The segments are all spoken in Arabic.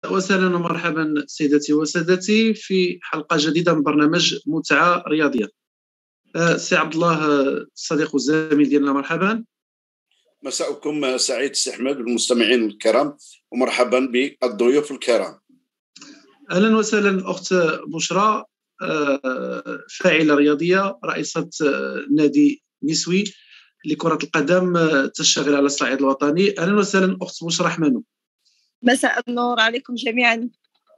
وسهلا ومرحبا سيدتي وسادتي في حلقة جديدة من برنامج متعة رياضية. سي عبد الله الصديق والزميل ديالنا، مرحبا. مساءكم سعيد سي احمد والمستمعين الكرام، ومرحبا بالضيوف الكرام. اهلا وسهلا اخت بشرى، فاعلة رياضية، رئيسة نادي نسوي لكرة القدم تشتغل على الصعيد الوطني. اهلا وسهلا اخت بشرى حمانو. مساء النور عليكم جميعا.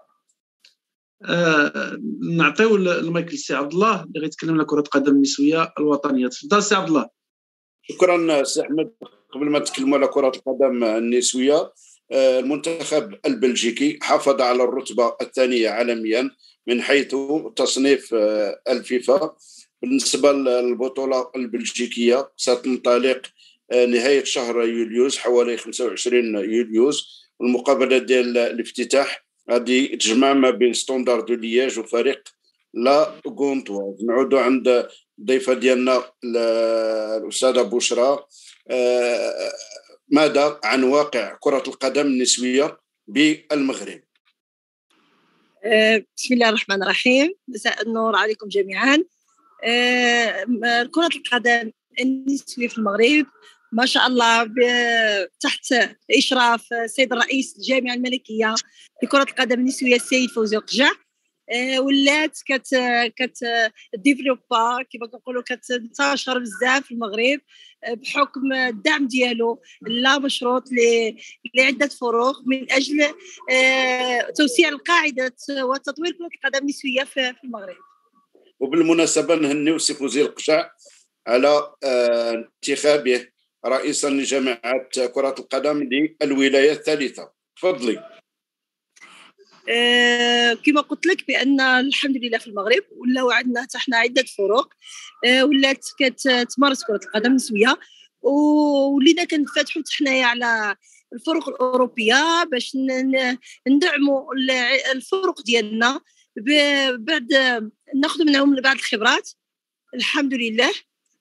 نعطيو المايك لسي عبد الله اللي غيتكلم على كرة القدم النسوية الوطنية. تفضل سي عبد الله. شكرا سي احمد. قبل ما نتكلموا على كرة القدم النسوية، المنتخب البلجيكي حافظ على الرتبة الثانية عالميا من حيث تصنيف الفيفا. بالنسبة للبطولة البلجيكية ستنطلق نهاية شهر يوليوز، حوالي 25 يوليوز. المقابلة ديال الافتتاح غادي تجمع ما بين ستاندار دو لياج وفريق لا غونتواز. نعودوا عند الضيفة ديالنا الأستاذة بشرى. ماذا عن واقع كرة القدم النسوية بالمغرب؟ بسم الله الرحمن الرحيم. مساء النور عليكم جميعا. كرة القدم النسوية في المغرب ما شاء الله تحت إشراف السيد الرئيس الجامعة الملكية لكرة القدم النسوية السيد فوزي القجع، ولات كت ديفلوبا كما كنقولوا، كتنتشر بزاف في المغرب بحكم الدعم ديالو لا مشروط لعده فروق من اجل توسيع القاعده وتطوير كرة القدم النسوية في المغرب. وبالمناسبة نهنيو سي فوزي القجع على انتخابه رئيسا لجامعة كرة القدم للولاية الثالثة. تفضلي. كما قلت لك بأن الحمد لله في المغرب ولاو عندنا حنا عدة فروق ولات كتمارس كرة القدم النسوية، ولينا كنفتحوا حنايا على الفرق الأوروبية باش ندعموا الفرق ديالنا، بعد ناخذ منهم بعض الخبرات الحمد لله.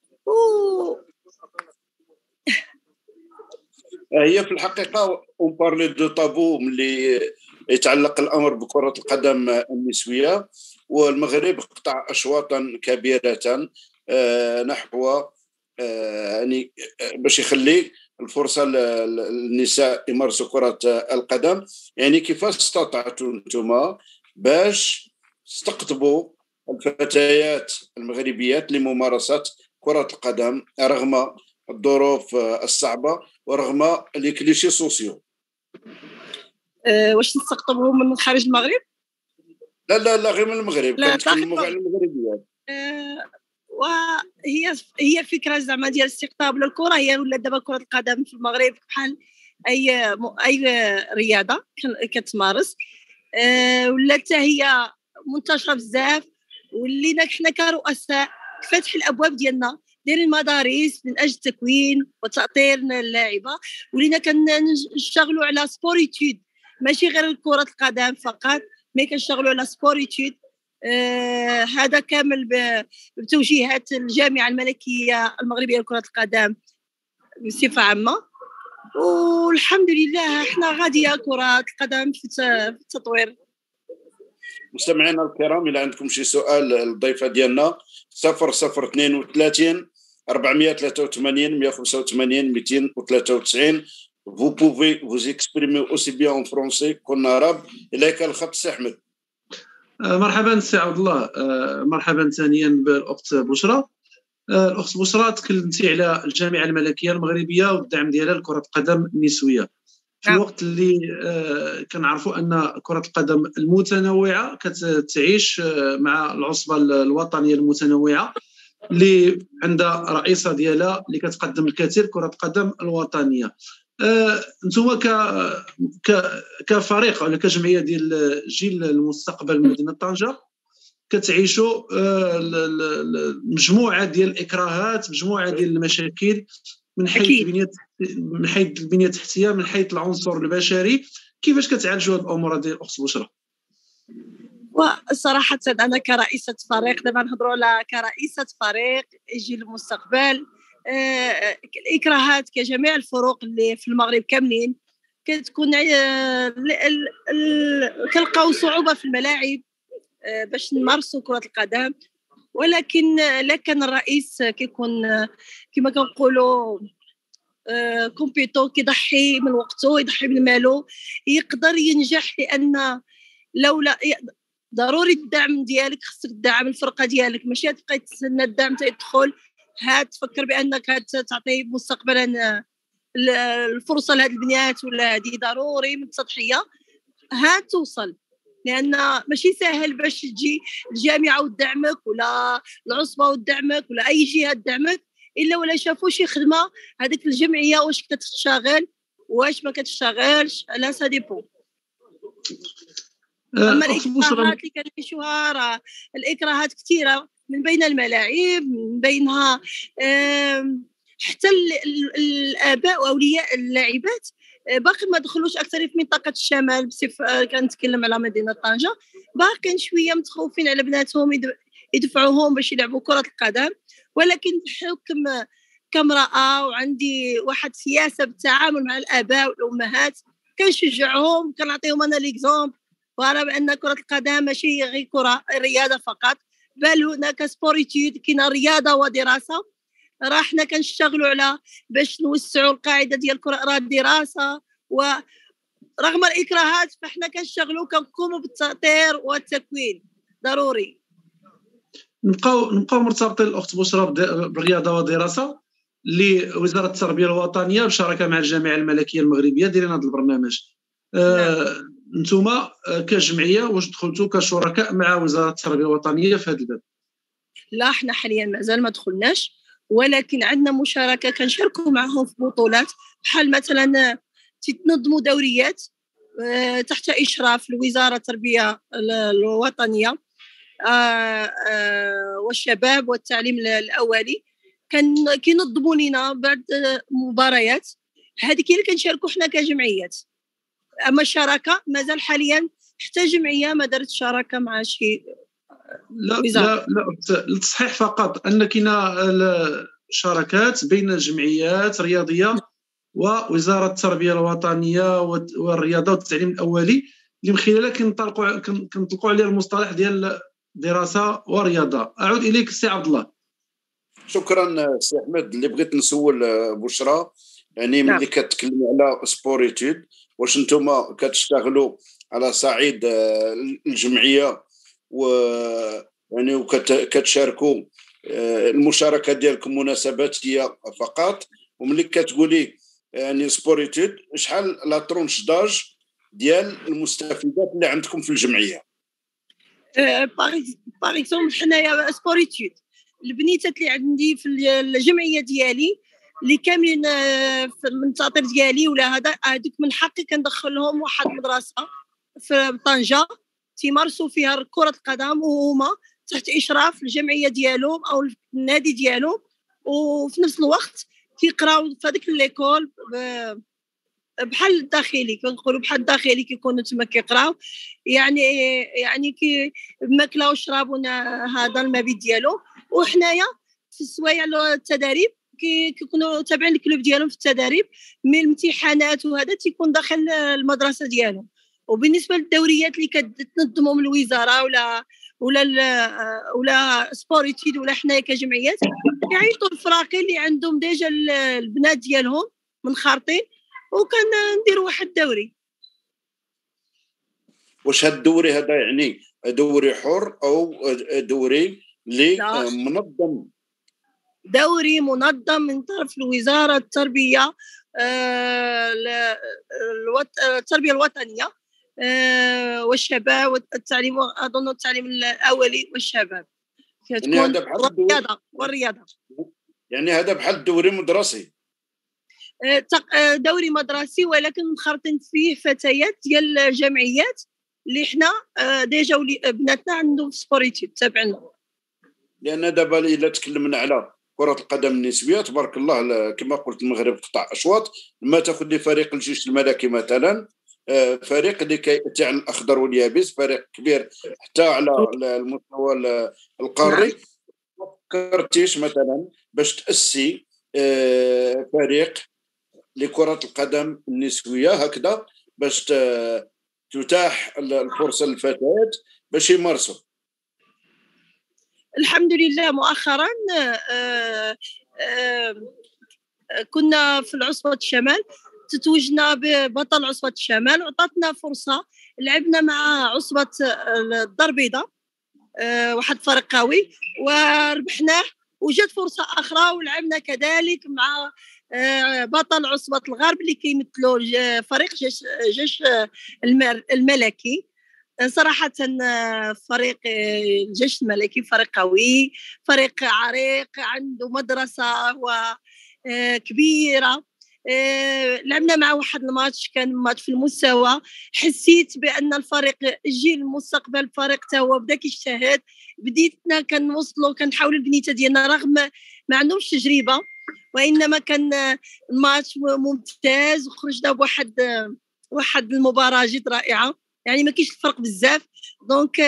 هي في الحقيقة اون بارلي دو طابو ملي يتعلق الامر بكرة القدم النسوية، والمغرب قطع اشواطا كبيرة نحو يعني باش يخلي الفرصة للنساء يمارسوا كرة القدم. يعني كيفاش استطعتوا انتم باش تستقطبوا الفتيات المغربيات لممارسة كرة القدم رغم الظروف الصعبة ورغم لي كليشي سوسيو؟ واش نستقطبهم من خارج المغرب؟ لا غير من المغرب، كنتكلموا على المغربيات. وهي فكره زعما ديال استقطاب للكره، هي ولا دابا كره القدم في المغرب بحال اي رياضه كتمارس، ولات هي منتشره بزاف. ولينا حنا كرؤساء فتح الابواب ديالنا ديال المدارس من اجل تكوين وتاطير اللاعبه، ولينا كنشتغلوا على سبوريتود ماشي غير كرة القدم فقط، مي كنشتغلوا على سبوريتود. هذا كامل بتوجيهات الجامعة الملكية المغربية لكرة القدم بصفة عامة، والحمد لله احنا غادية كرة القدم في التطوير. مستمعينا الكرام، إذا عندكم شي سؤال للضيفة ديالنا 0032 483 185 293. Vous pouvez vous exprimer aussi bien en français qu'en arabe. إليك الخط سي أحمد. مرحبا سي عبد الله. مرحبا ثانيا بالأخت بشرى. الأخت بشرى تكلمتي على الجامعة الملكية المغربية والدعم ديالها لكرة القدم النسوية في الوقت اللي كنعرفوا أن كرة القدم المتنوعة كتعيش مع العصبة الوطنية المتنوعة اللي عندها رئيسة ديالها اللي كتقدم الكثير كرة القدم الوطنية. انتم كفريق ولا كجمعيه ديال جيل المستقبل مدينه طنجة كتعيشوا مجموعه ديال الاكراهات، مجموعه ديال المشاكل من حيث البنيه التحتيه، من حيث العنصر البشري. كيفاش كتعالجوا هذه الامور ديال الاخت بشرى؟ وصراحه انا كرئيسه فريق، دابا نهضروا على كرئيسه فريق جيل المستقبل، الإكراهات كجميع الفروق اللي في المغرب كاملين كتكون كنلقاو صعوبه في الملاعب باش نمارسوا كره القدم. ولكن لا كان الرئيس كيكون كما كنقولوا كومبيتون، كيضحي من وقته، يضحي من ماله، يقدر ينجح. لان لولا ضروري الدعم ديالك، خصك تدعم الفرقه ديالك، ماشي تبقى تستنى الدعم تيدخل تفكر بانك تعطي مستقبلا الفرصه لهاد البنات ولا هذه. ضروري من التضحيه توصل، لان ماشي سهل باش تجي الجامعه وتدعمك ولا العصبه وتدعمك ولا اي جهه تدعمك الا ولا شافوا شي خدمه هذيك الجمعيه واش كتشتغل واش ما كتشتغلش. لا سا ديبون. اما الاكراهات اللي كنعيشوها، راه الاكراهات كثيره، من بين الملاعب، من بينها حتى الاباء واولياء اللاعبات باقي ما دخلوش اكثر في منطقه الشمال. بصفه كنتكلم على مدينه طنجه، باقي شويه متخوفين على بناتهم يدفعوهم باش يلعبوا كره القدم. ولكن بحكم كامراه وعندي واحد سياسه بالتعامل مع الاباء والامهات، كنشجعهم، كنعطيهم انا ليكزومبل وارى بان كره القدم ماشي غير كره رياضه فقط، بل هناك سبوريتود، كاينه رياضه ودراسه. راه حنا كنشتغلوا على باش نوسعوا القاعده ديال الكره، راه دراسه، ورغم الاكراهات فاحنا كنشتغلوا كنقوموا بالتأطير والتكوين. ضروري نبقاو مرتبطين الاخت بشرى بالرياضه والدراسه اللي وزاره التربيه الوطنيه بشراكه مع الجامعه الملكيه المغربيه دايرين هذا البرنامج. نتوما كجمعيه واش دخلتوا كشركاء مع وزاره التربيه الوطنيه في هذا الباب؟ لا، احنا حاليا مازال ما دخلناش، ولكن عندنا مشاركه كنشاركوا معهم في بطولات، بحال مثلا تنظموا دوريات تحت اشراف الوزاره التربيه الوطنيه والشباب والتعليم الاولي. كينظموا لنا بعد مباريات، هذيك اللي كنشاركوا حنا كجمعيات. اما الشراكه مازال حاليا حتى جمعيه ما دارت شراكه مع شي لا للتصحيح فقط ان كاينه شراكات بين الجمعيات الرياضيه ووزاره التربيه الوطنيه والرياضه والتعليم الاولي، اللي من خلالها كنطلقوا عليه المصطلح ديال دراسه ورياضه. اعود اليك سي عبد الله. شكرا سي احمد. اللي بغيت نسول بشرى، يعني ملي كتكلموا على سبوريتود، واش نتوما كتشتغلوا على صعيد الجمعيه يعني وكتشاركوا المشاركه ديالكم مناسباتيه فقط؟ وملي كتقولي يعني سبوريتود، شحال لا ترونش داج ديال المستفيدات اللي عندكم في الجمعيه؟ باغ اكزومبل حنايا سبوريتود، البنيتات اللي عندي في الجمعيه ديالي اللي كاملين في التأطير ديالي ولا هذوك من حقي كندخلهم واحد المدرسه في طنجه تيمارسوا فيها كره القدم، وهما تحت اشراف الجمعيه ديالهم او النادي ديالهم، وفي نفس الوقت كيقراو في هذيك ليكول بحال الداخلي، كنقولوا بحال الداخلي، كيكونوا تما كيقراو يعني ماكله وشراب هذا المبيت ديالو. وحنايا في السوايع التدريب كيكونوا تابعين الكلوب ديالهم في التدريب، من الامتحانات وهذا تيكون داخل المدرسه ديالهم. وبالنسبه للدوريات اللي كتنظمهم الوزاره ولا سبوريتيد ولا حنايا كجمعيات، كيعيطوا الفراقي اللي عندهم ديجا البنات ديالهم منخرطين، وكنديروا واحد دوري. واش هاد الدوري هذا يعني دوري حر او دوري اللي منظم؟ دوري منظم من طرف الوزاره التربيه التربيه الوطنيه والشباب والتعليم، اظن التعليم الاولي والشباب، كتكون والرياضه. يعني هذا بحال دوري مدرسي؟ دوري مدرسي، ولكن مخرطين فيه فتيات ديال الجمعيات اللي حنا ديجا بناتنا عندهم سبوريتيد تابعنا. لان دابا الا تكلمنا على كره القدم النسويه تبارك الله، كما قلت المغرب قطع اشواط. لما تاخذ لي فريق الجيش الملكي مثلا، فريق اللي تاع الاخضر واليابس، فريق كبير حتى على المستوى القاري. فكرتيش مثلا باش تاسي فريق لكرة القدم النسوية هكذا، باش تتاح الفرصه للفتيات باش يمارسوا؟ الحمد لله مؤخرا كنا في العصبة الشمال، تتوجنا ببطل عصبة الشمال وعطاتنا فرصة. لعبنا مع عصبة الدار البيضاء، واحد فريق قوي وربحناه، وجات فرصة أخرى ولعبنا كذلك مع بطل عصبة الغرب اللي كيمثلوا فريق جيش الملكي. صراحة فريق الجيش الملكي فريق قوي، فريق عريق، عنده مدرسة كبيرة. لعبنا مع واحد الماتش، كان ماتش في المستوى، حسيت بأن الفريق الجيل المستقبل فريق توا بدا كيجتهد. بديتنا كنوصلوا كنحاولوا البنيته ديالنا رغم ما عندهمش تجربة، وإنما كان الماتش ممتاز وخرجنا بواحد المباراة جد رائعة. يعني ما كاينش الفرق بزاف. دونك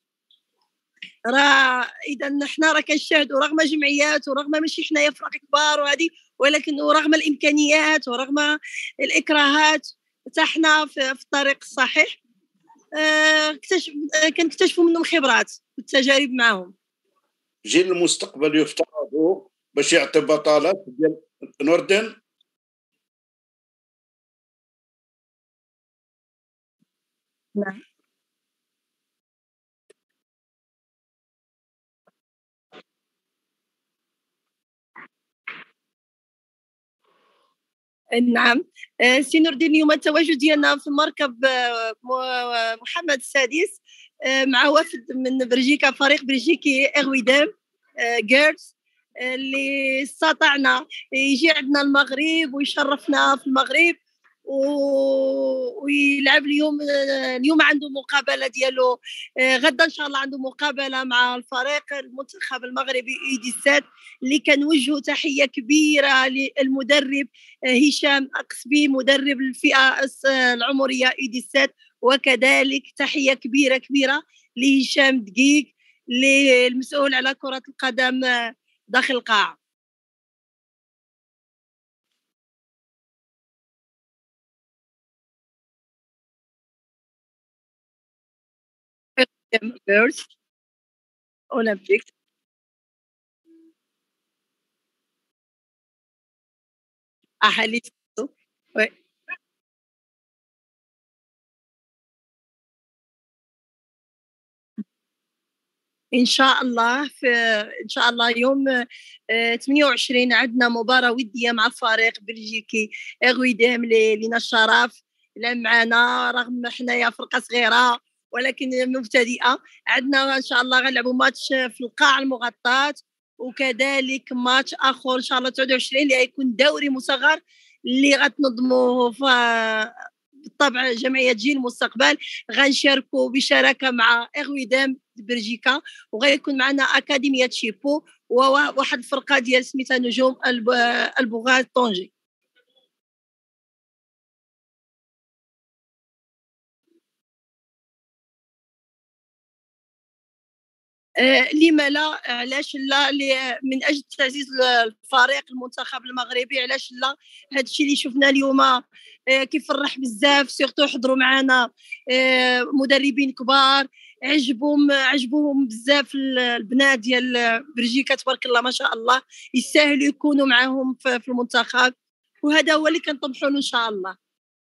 راه اذا حنا راه كنشاهدوا رغم جمعيات ورغم ماشي حنايا فرق كبار وهذه، ولكن ورغم الامكانيات ورغم الاكراهات حتى حنا في الطريق الصحيح. كنكتشفوا منهم خبرات والتجارب معهم. جيل المستقبل يفترض باش يعطي بطالات ديال نور الدين. نعم. نعم. سي نور الدين، اليوم التواجد ديالنا في مركب محمد السادس مع وفد من بلجيكا، فريق بلجيكي اغويدام جيرلز، اللي استطعنا يجي عندنا المغرب ويشرفنا في المغرب ويلعب اليوم عنده مقابله ديالو. غدا ان شاء الله عنده مقابله مع الفريق المنتخب المغربي اي 17، اللي كنوجهوا تحيه كبيره للمدرب هشام أقسبي، مدرب الفئه العمريه اي 17، وكذلك تحيه كبيره كبيره لهشام دقيق اللي المسؤول على كره القدم داخل القاعه. اولمبيك. احاليل. ان شاء الله ان شاء الله يوم 28 عندنا مباراه وديه مع فريق بلجيكي اغويدام اللي لنا الشرف لعب معنا، رغم حنايا فرقه صغيره ولكن مبتدئه. عندنا ان شاء الله غنلعبوا ماتش في القاعه المغطاه، وكذلك ماتش اخر ان شاء الله 29 اللي غيكون دوري مصغر اللي غتنظموه بالطبع جمعيه جيل المستقبل. غنشاركوا بشراكه مع اغويدام بلجيكا، وغيكون معنا اكاديميه شيبو وواحد الفرقه ديال سميتها نجوم البغاز طونجي. لما لا؟ علاش لا؟ من اجل تعزيز الفريق المنتخب المغربي. علاش لا؟ هذا الشيء اللي شفنا اليوم كيفرح بزاف، سيرتو حضروا معنا مدربين كبار، عجبوهم بزاف البنات ديال بلجيكا، تبارك الله ما شاء الله، يستاهلوا يكونوا معهم في المنتخب، وهذا هو اللي كنطمحوا له ان شاء الله.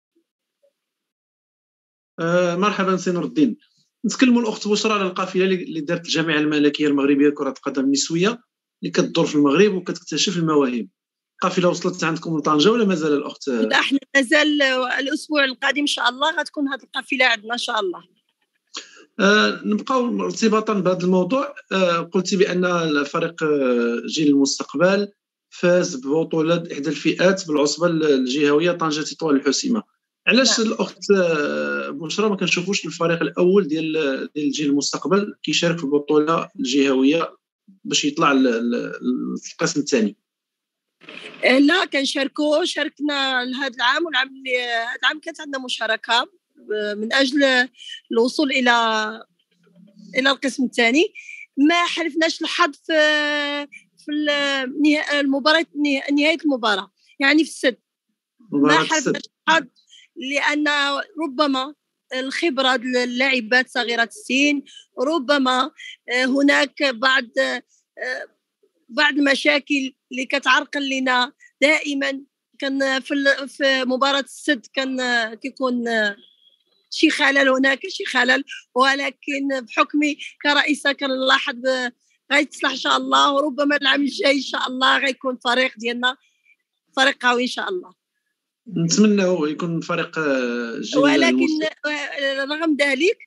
مرحبا سي نور الدين. نتكلموا الاخت بشرى على القافله اللي دارت الجامعه الملكيه المغربيه لكره القدم النسويه اللي كتدور في المغرب وكتكتشف المواهب. القافله وصلت عندكم لطنجه ولا مازال الاخت؟ لا، احنا مازال الاسبوع القادم ان شاء الله غتكون هذه القافله عندنا ان شاء الله. نبقاو ارتباطا بهذا الموضوع. قلتي بان فريق جيل المستقبل فاز ببطوله احدى الفئات بالعصبه الجهويه طنجه تطوان الحسيمه. علاش الاخت بشرى ما كنشوفوش الفريق الاول ديال جيل المستقبل كيشارك في البطوله الجهويه باش يطلع القسم الثاني؟ لا، شاركنا هذا العام والعام اللي هذا العام كانت عندنا مشاركه من اجل الوصول الى القسم الثاني. ما حلفناش الحظ في المباراه، نهايه المباراه يعني في السد. ما حلفناش الحظ لان ربما الخبرة للاعبات صغيرات السن. ربما هناك بعض المشاكل اللي كتعرقل لنا دائما. كان في مباراة السد كان كيكون شي خلل، هناك شي خلل، ولكن بحكمي كرئيسة كنلاحظ غيتصلح ان شاء الله. وربما العام الجاي ان شاء الله غيكون فريق ديالنا فريق قوي ان شاء الله. نتمنى يكون فريق جيد. ولكن رغم ذلك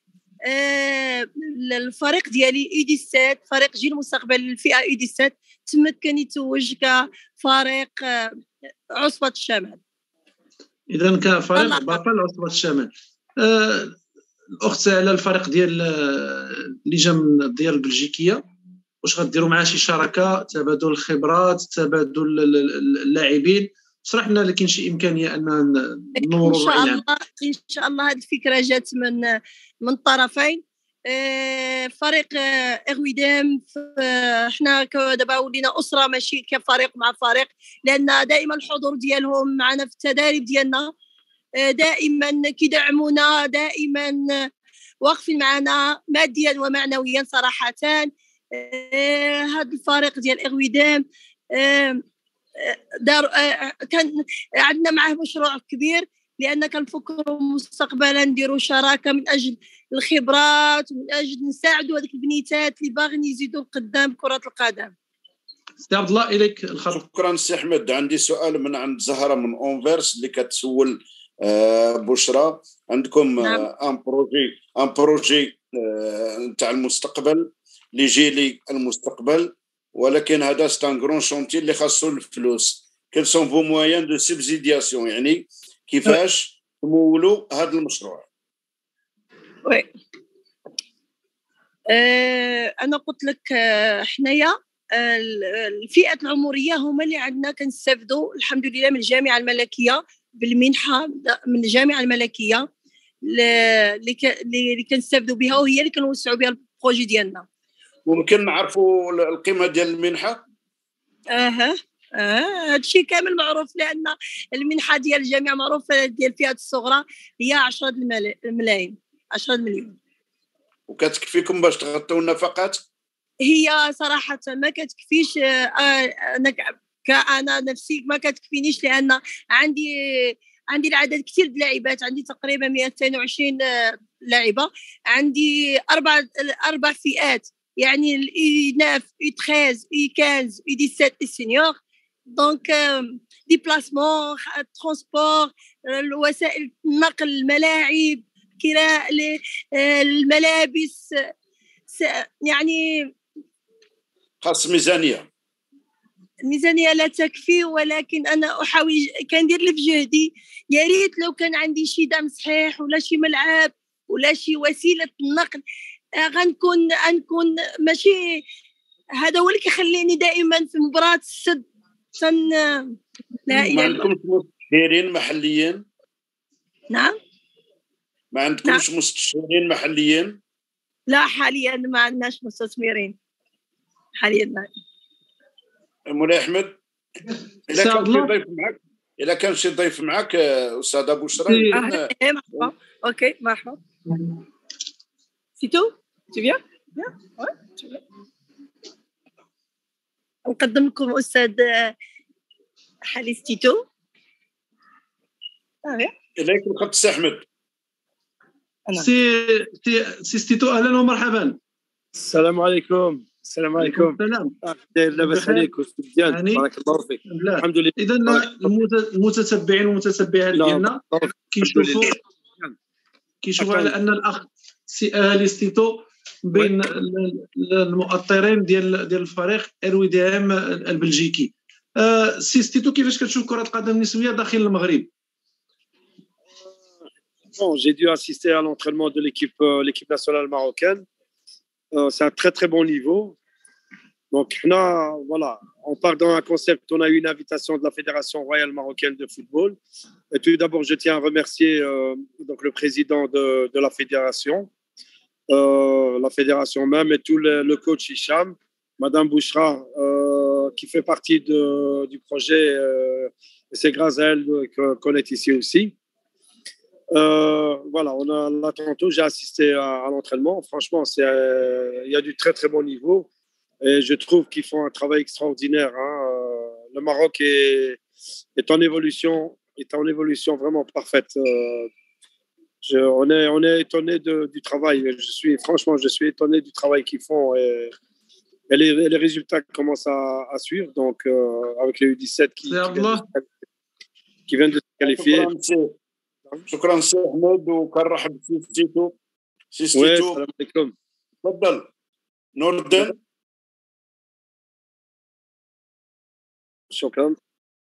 الفريق ديالي اي 17 فريق جيل المستقبل الفئه اي 17 تمكن يتوج كفريق عصبة الشمال. اذا كفريق بطل عصبة الشمال. الاخت على الفريق ديال اللجان ديال البلجيكيه، واش غديروا معاه شي شراكه، تبادل الخبرات، تبادل اللاعبين؟ شرح لنا الا كاين شي امكانيه ان نوروا ان شاء الله هذه الفكره جات من الطرفين. فريق اغويدام حنا دابا ولينا اسره ماشي كفريق مع فريق، لان دائما الحضور ديالهم معنا في التداريب ديالنا، دائما كيدعمونا، دائما واقفين معنا ماديا ومعنويا صراحه. هذا الفريق ديال اغويدام كان عندنا معه مشروع كبير، لان كنفكروا مستقبلا نديروا شراكه من اجل الخبرات ومن اجل نساعدوا هذيك البنيتات اللي باغيين يزيدوا قدام كره القدم. سي عبد الله اليك الخطر. شكرا سي احمد. عندي سؤال من عند زهره من اونفيرس اللي كتسول بشرى، عندكم ان بروجي نتاع المستقبل لجيلي المستقبل، ولكن هذا سي ان غران شونتي اللي خاصو الفلوس. كيل سون فو مويان دو سبسيدياسيون، يعني كيفاش تمولوا هذا المشروع؟ وي انا قلت لك حنايا الفئات العمريه هما اللي عندنا كنستافدوا الحمد لله من الجامعه الملكيه بالمنحه من الجامعه الملكيه اللي كنستافدوا بها، وهي اللي كنوسعوا بها البروجي ديالنا. ممكن نعرفوا القيمه ديال المنحه؟ هادشي كامل معروف، لان المنحه ديال الجامعه معروفه ديال الفئات الصغرى هي 10 ملايين 10 مليون. وكتكفيكم باش تغطيو النفقات؟ هي صراحه ما كتكفيش. انا نفسي ما كتكفينيش، لان عندي العدد كثير د اللاعبات، عندي تقريبا 220 لاعبه، عندي اربع فئات، يعني الإناث E13 E15 E17 السينيور. دونك ديبلاسمون، ترونسبور، الوسائل النقل، الملاعب، كراء الملابس، يعني خاص ميزانيه. الميزانيه لا تكفي، ولكن انا احاول كندير اللي في جهدي. يا ريت لو كان عندي شي دعم صحيح ولا شي ملعب ولا شي وسيله نقل، غنكون ماشي. هذا هو اللي كيخليني دائما في مباراه السد ما عندكمش مستشارين محليين؟ نعم. ما عندكمش مستشارين محليين؟ لا، حاليا ما عندناش مستثمرين حاليا. لا. مولاي احمد، الا كان شي ضيف معك استاذ بشرى. مرحبا. اوكي مرحبا. سي تو تي بيان. نقدم لكم استاذ حليس تيتو. اليك الخط سي احمد. سي تيتو، اهلا ومرحبا. السلام عليكم. السلام عليكم. داير لاباس عليك مزيان؟ بارك الله فيك. الحمد لله. اذا المتتبعين والمتتبعات ديالنا كيشوفوا على ان الاخ سي أليس تيتو بين المؤطرين ديال الفريق اغويدام البلجيكي. سي تيتو، كيفاش كتشوف كرة القدم النسوية داخل المغرب؟ Bon, j'ai dû assister à l'entraînement de l'équipe nationale marocaine. C'est un très très bon niveau. Donc là, voilà, on part dans un concept. On a eu une invitation de la Fédération royale marocaine de football. Et tout d'abord, je tiens à remercier donc le président de la fédération même, et tout le coach Hicham, Madame Bouchra, qui fait partie du projet. Et c'est grâce à elle qu'on est ici aussi. Voilà, là tantôt, j'ai assisté à l'entraînement. Franchement, il y a du très très bon niveau et je trouve qu'ils font un travail extraordinaire, hein. Le Maroc est en évolution vraiment parfaite. On est étonné du travail. Franchement, je suis étonné du travail qu'ils font et les résultats commencent à suivre. Donc, avec les U17 qui viennent de se qualifier. شكرا سي احمد وكنرحب بسي ستيتو. سي ستيتو السلام عليكم. تفضل نور الدين. شكرا.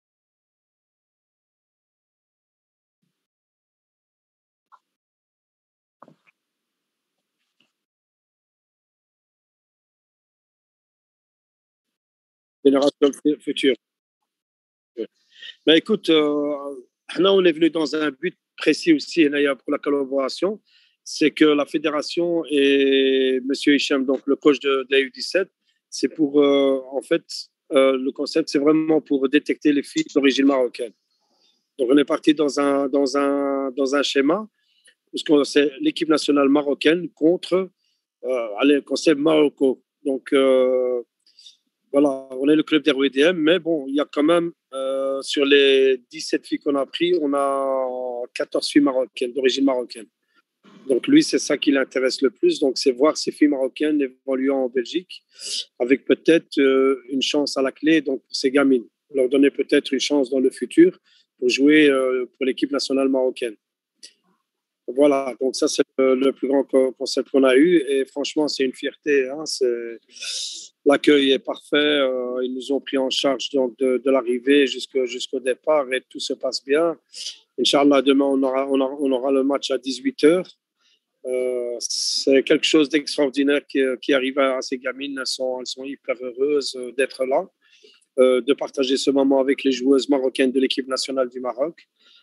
Génération future. Ben écoute, on est venu dans un but précis aussi pour la collaboration, c'est que la fédération et M. Hicham, donc le coach de la U17, c'est pour, en fait, le concept, c'est vraiment pour détecter les filles d'origine marocaine. Donc on est parti dans un schéma, parce que c'est l'équipe nationale marocaine contre le concept Marocco. Donc voilà, on est le club d'RWDM, mais bon, il y a quand même, sur les 17 filles qu'on a pris, on a 14 filles marocaines, d'origine marocaine. Donc lui, c'est ça qui l'intéresse le plus. Donc c'est voir ces filles marocaines évoluant en Belgique, avec peut-être une chance à la clé donc pour ces gamines. Leur donner peut-être une chance dans le futur pour jouer pour l'équipe nationale marocaine. Voilà, donc ça c'est le plus grand concept qu'on a eu et franchement c'est une fierté, hein, l'accueil est parfait, ils nous ont pris en charge donc de l'arrivée jusqu'au départ et tout se passe bien. Inch'Allah, demain on aura le match à 18h. C'est quelque chose d'extraordinaire qui arrive à ces gamines, elles sont hyper heureuses d'être là, de partager ce moment avec les joueuses marocaines de l'équipe nationale du Maroc.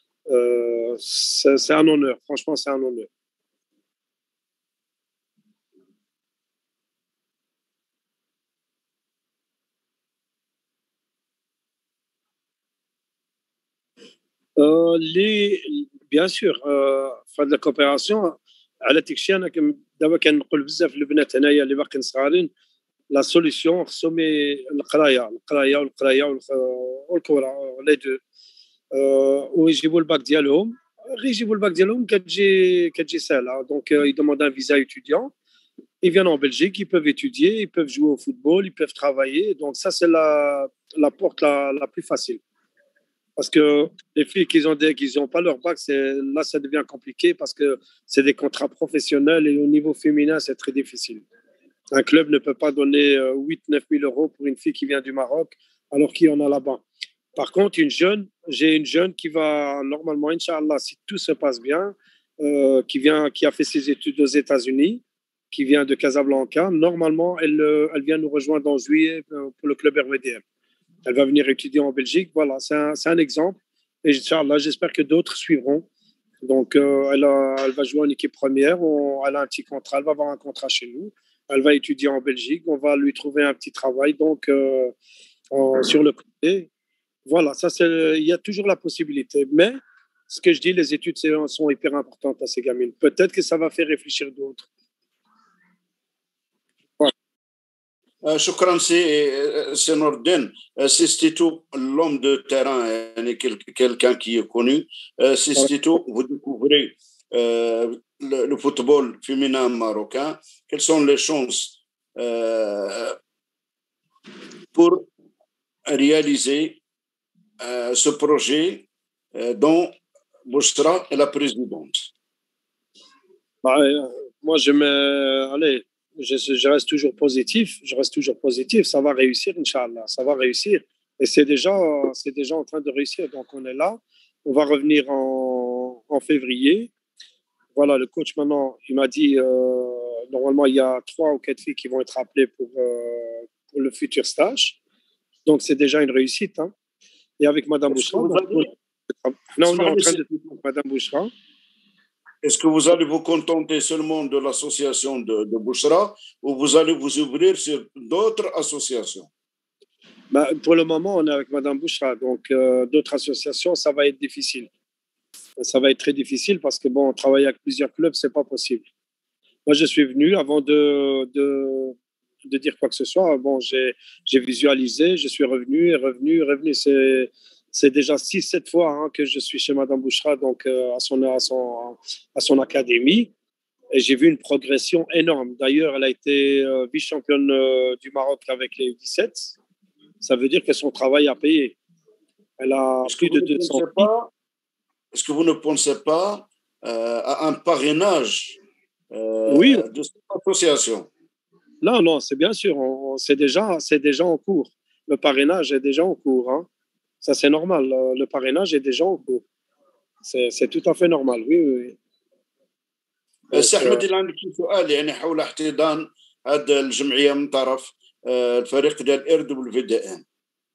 C'est un honneur, franchement c'est un honneur. Bien sûr, faire de la coopération على تكشي انا دابا كنقول بزاف البنات هنايا اللي باقيين صغارين لا سوليسيون خصهم القرايه والكره لي دو ويجيبوا الباك ديالهم غير يجيبوا الباك ديالهم كتجي سهله دونك يدوموند ان فيزا étudiant ils viennent en Belgique, ils peuvent étudier, ils peuvent jouer au football, ils peuvent travailler, donc ça c'est la porte la plus facile. Parce que les filles qui n'ont pas leur bac, là, ça devient compliqué parce que c'est des contrats professionnels et au niveau féminin, c'est très difficile. Un club ne peut pas donner 8-9 000 euros pour une fille qui vient du Maroc alors qu'il y en a là-bas. Par contre, j'ai une jeune qui va normalement, Inch'Allah, si tout se passe bien, qui a fait ses études aux États-Unis, qui vient de Casablanca. Normalement, elle vient nous rejoindre en juillet pour le club RWDM. Elle va venir étudier en Belgique. Voilà, c'est un exemple. Et Inch'Allah, j'espère que d'autres suivront. Donc, elle va jouer en équipe première. Elle a un petit contrat. Elle va avoir un contrat chez nous. Elle va étudier en Belgique. On va lui trouver un petit travail. Donc, sur le côté. Voilà, il y a toujours la possibilité. Mais, ce que je dis, les études sont hyper importantes à ces gamines. Peut-être que ça va faire réfléchir d'autres. شكرا سي نور الدين. سي ستيتو l'homme de terrain, يعني quelqu'un qui est connu. سي ستيتو, vous découvrez le football féminin marocain. Quelles sont les chances pour réaliser ce projet dont Bouchra est la présidente? Moi, je reste toujours positif. Ça va réussir, Inch'Allah. Ça va réussir. Et c'est déjà en train de réussir. Donc, on est là. On va revenir en février. Voilà, le coach, maintenant, il m'a dit, normalement, il y a 3 ou 4 filles qui vont être appelées pour le futur stage. Donc, c'est déjà une réussite. Hein. Et avec Madame Bouchra, on est en train de Madame Bouchra. Est-ce que vous allez vous contenter seulement de l'association de Bouchra ou vous allez vous ouvrir sur d'autres associations? Pour le moment, on est avec Madame Bouchra. Donc, d'autres associations, ça va être difficile. Ça va être très difficile parce que bon, travailler avec plusieurs clubs, c'est pas possible. Moi, je suis venu avant de dire quoi que ce soit. Bon, j'ai visualisé, je suis revenu. C'est déjà 6-7 fois que je suis chez Madame Bouchra, donc à son académie. Et j'ai vu une progression énorme. D'ailleurs, elle a été vice-championne du Maroc avec les U17. Ça veut dire que son travail a payé. Elle a plus de 200. Est-ce que vous ne pensez pas à un parrainage oui. de cette association? Non, c'est bien sûr. C'est déjà en cours. Le parrainage est déjà en cours. Hein. Ça, c'est normal. Le parrainage est déjà en cours. C'est tout à fait normal. Oui. سي احمد الى عندك سؤال يعني حول احتضان هذه الجمعيه من طرف الفريق ديال اير دبليو في دي ان.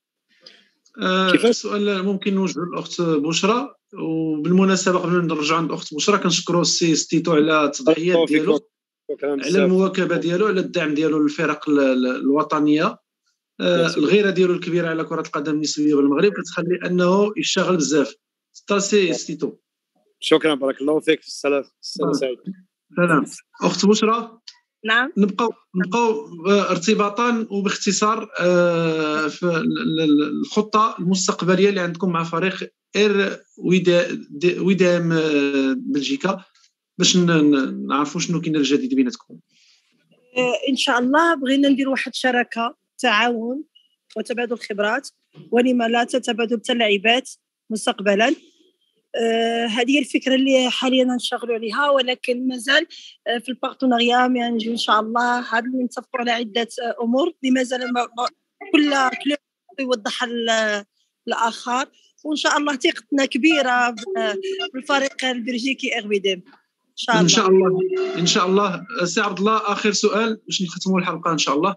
السؤال ممكن نوجهه للاخت بشرى، وبالمناسبه قبل ما نرجع عند الاخت بشرى كنشكروا السي ستيتو على التضحيات ديالو، على المواكبه ديالو، على الدعم ديالو للفرق الوطنيه. الغيره ديالو الكبيره على كره القدم النسويه بالمغرب كتخلي انه يشتغل بزاف. سي ستيتو. شكرا، بارك الله فيك. السلام سعيد. سلام. اخت بشرى، نعم، نبقاو ارتباطا وباختصار في الخطه المستقبليه اللي عندكم مع فريق اير ويدام بلجيكا، باش نعرفوا شنو كاين الجديد بيناتكم. ان شاء الله بغينا ندير واحد شراكه تعاون وتبادل خبرات، ولما لا تبادل اللاعبات مستقبلا. هذه الفكره اللي حاليا نشتغلوا عليها، ولكن مازال في البارتناريا نجي ان شاء الله. هذا اللي نتفقوا على عده امور اللي مازال كل كلوب يوضح الاخر، وان شاء الله ثقتنا كبيره بالفريق البلجيكي اغبيديم ان شاء الله. ان شاء الله. سي عبد الله، اخر سؤال باش نختموا الحلقه ان شاء الله.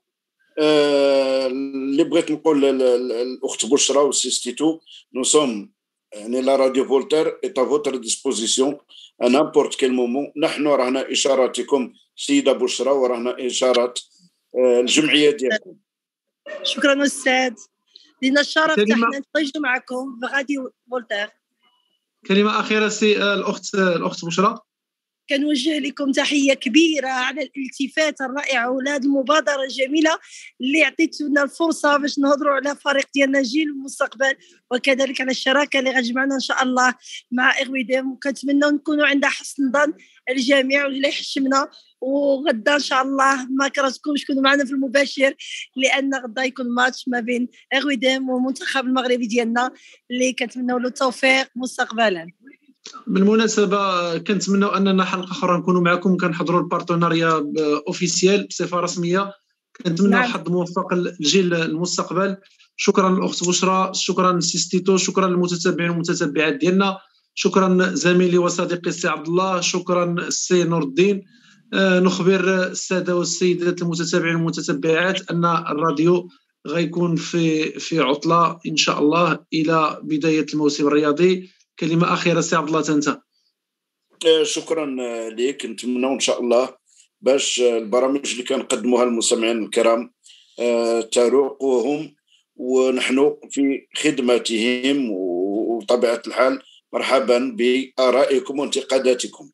اللي بغيت نقول الاخت بشرى والسي ستيتو، نو سوم يعني لا راديو فولتير est à votre disposition à n'importe quel moment. نحن رهنا إشاراتكم سيدة بشرى، ورهنا إشارات الجمعية ديالكم. شكرا أستاذ، لنا الشرف نحن نتواجد معكم في راديو فولتير. كلمة أخيرة سي الأخت بشرى. كنوجه لكم تحية كبيرة على الالتفات الرائع وهذه المبادرة الجميلة اللي عطيتونا الفرصة باش نهضروا على فريق ديالنا جيل المستقبل، وكذلك على الشراكة اللي غتجمعنا إن شاء الله مع إغويديم، وكنتمنى نكونوا عند حسن ظن الجميع واللي يحشمنا. وغدا إن شاء الله ما كرهتكمش تكونوا معنا في المباشر، لأن غدا يكون ماتش ما بين إغويديم والمنتخب المغربي ديالنا اللي كنتمنوا له التوفيق مستقبلا. بالمناسبه كنتمنوا اننا حلقه اخرى نكونوا معكم، كنحضروا البارتناريا اوفيسيال بصفه رسميه. كنتمنوا حظ موفق للجيل المستقبل. شكرا للاخت بشرى، شكرا للسي ستيتو، شكرا للمتتبعين والمتتبعات ديالنا، شكرا زميلي وصديقي السي عبد الله، شكرا السي نور الدين. نخبر الساده والسيدات المتتابعين والمتتبعات ان الراديو غيكون في عطله ان شاء الله الى بدايه الموسم الرياضي. كلمة أخيرة سي عبد الله تنتا. شكرا لك. نتمنى إن شاء الله باش البرامج اللي كنقدموها للمستمعين الكرام تروقهم، ونحن في خدمتهم، وطبيعة الحال مرحبا بآرائكم وانتقاداتكم.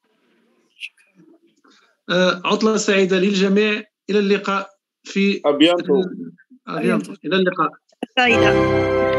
عطلة سعيدة للجميع، إلى اللقاء في أبيانتو. إلى اللقاء. سعيدة.